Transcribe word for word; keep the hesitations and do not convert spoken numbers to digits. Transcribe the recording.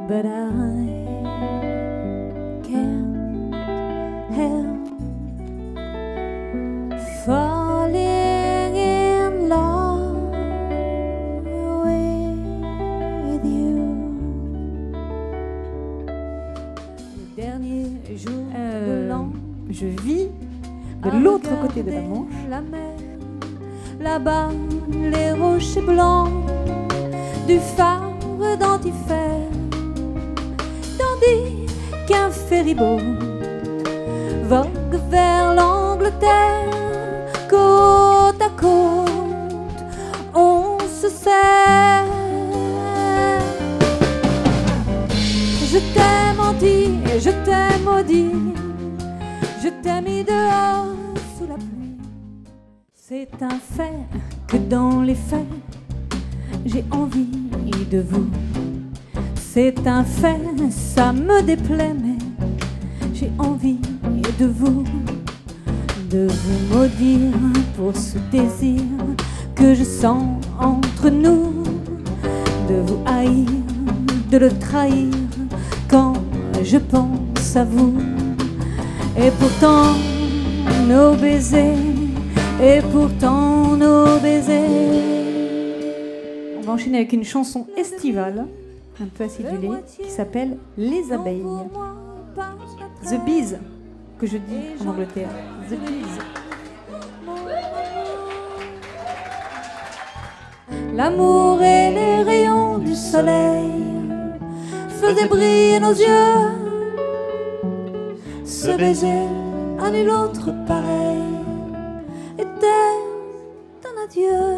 but I can't help falling in love with you. Le dernier jour Euh, de l'an, je vis de l'autre côté de la Manche. La mer, là-bas, les rochers blancs du phare d'Antifer, tandis qu'un ferryboat vogue vers l'Angleterre, côte à côte, on se serre. Je t'ai menti et je t'ai maudit, je t'ai mis dehors sous la pluie. C'est un fait que dans les faits, j'ai envie de vous. C'est un fait, ça me déplaît, mais j'ai envie de vous, de vous maudire pour ce désir que je sens entre nous, de vous haïr, de le trahir quand je pense à vous. Et pourtant nos baisers, et pourtant nos baisers. On va enchaîner avec une chanson estivale, un peu acidulée, qui s'appelle Les abeilles. The Bees, que je dis en Angleterre. The Bees. L'amour et les rayons du soleil faisaient briller nos yeux. Ce baiser à nul autre pareil était un adieu.